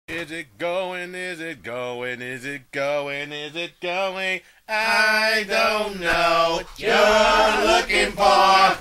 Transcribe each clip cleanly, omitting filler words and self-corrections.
Is it going? Is it going? Is it going? Is it going? I don't know what you're looking for.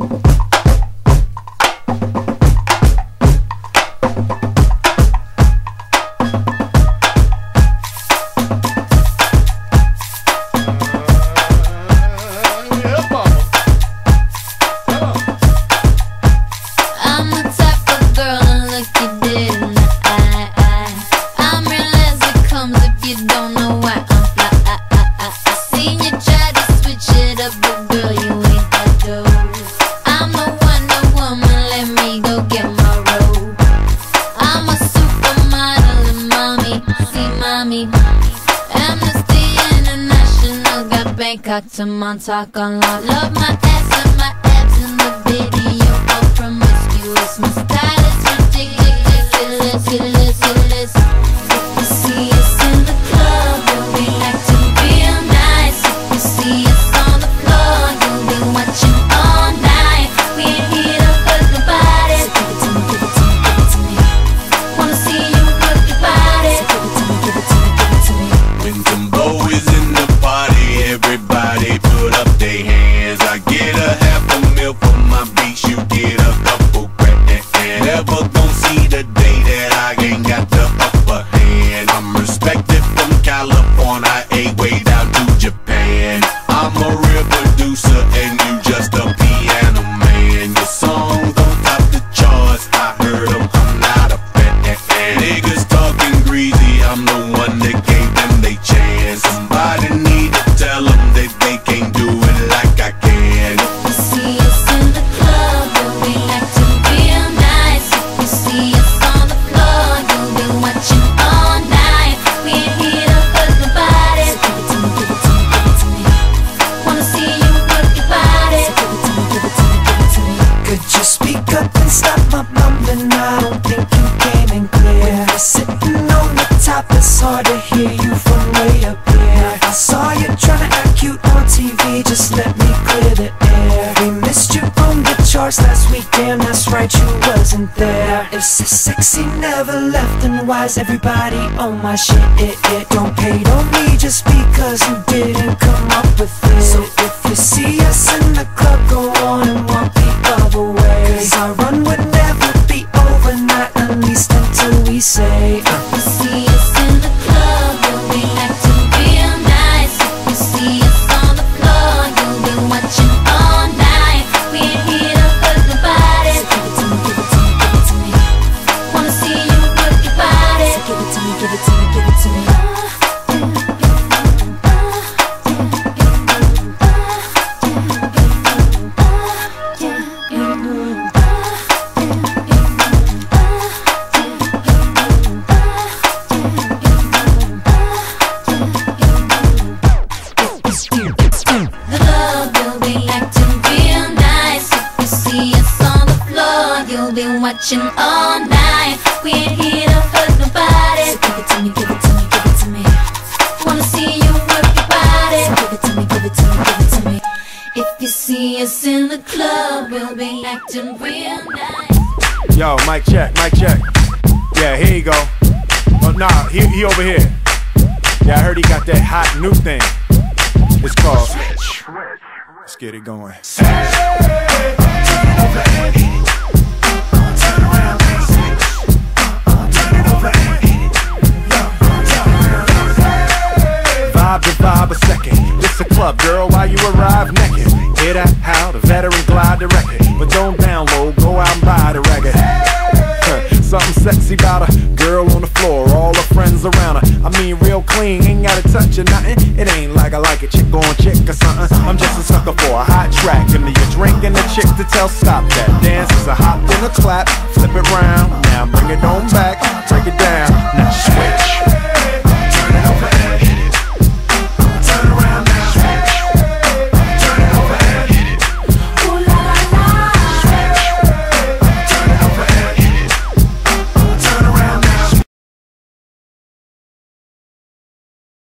Amnesty International got Bangkok to Montauk on lock. Love my ass and my abs in the video. All promiscuous, my style is ridiculous, ridiculous. If you see us in the club, you'll be acting real nice. If you see us on the floor, you'll be watching all night. We ain't here to hurt nobody. So give it to me, give it to me, give it to me. Wanna see you work your body. So give it to me, give it to me, give it to me. When Timbo is in the party, everybody put up their hands. I get a $500,000 for my beats, you get a couple grand. Never gon' see the day that I ain't got the upper hand. I'm respected from California, way down to Japan. I'm a real producer and you just a piano man. Your songs don't top the charts, I heard them, I'm not a fan. Niggas talking greasy, I'm the one that gave them they chance. Somebody need to tell them that they can't do it like I can. If you see us in the club, you'll be acting real nice. If you see us on the floor, you'll be watching all night. We ain't here to hurt nobody. So give it to me, give it to me, give it to me. Wanna see you work your body. So give it to me, give it to me, give it to me. Could you speak up and stop my mumbling? I don't think you came in clear. When you're sitting on the top, it's hard to hear you from way up here. I saw you trying to act cute on TV, just let me clear the air. We missed you on the charts last week, damn that's right, you wasn't there. If so sexy never left, then why is everybody on my shit? Don't hate on me just because you didn't come up with it. So if you see us in the club, go on and walk the other way. Cause our run would never be over, not at least until we say If you see us in the club, you'll be acting real nice. If you see us on the floor, you'll be watching all night. We ain't here to hurt nobody. So give it to me, give it to me, give it to me. Wanna see you work your body. So give it to me, give it to me, give it to me. The club, you'll be acting real nice. If you see us on the floor, you'll be watching all night. We ain't here to hurt nobody. So give it to me, give it to me, give it to me. Wanna see you work your body. So give it to me, give it to me, give it to me. If you see us in the club, we'll be acting real nice. Yo, mic check, mic check. Yeah, here you go. Oh, nah, he over here. Yeah, I heard he got that hot new thing. It's called Switch. Let's get it going. Vibe to vibe a second. It's a club, girl, while you arrive naked. Hear that? How the veteran glide the record. But don't download, go out and buy the record. Something sexy about a girl on the floor, all her friends around her. I mean real clean, ain't gotta touch or nothing. It ain't like I like a chick on chick or something. I'm just a sucker for a hot track. Give me a drink and a chick to tell stop that. Dance is a hop, then a clap, flip it round. Now bring it on back, break it down, now switch.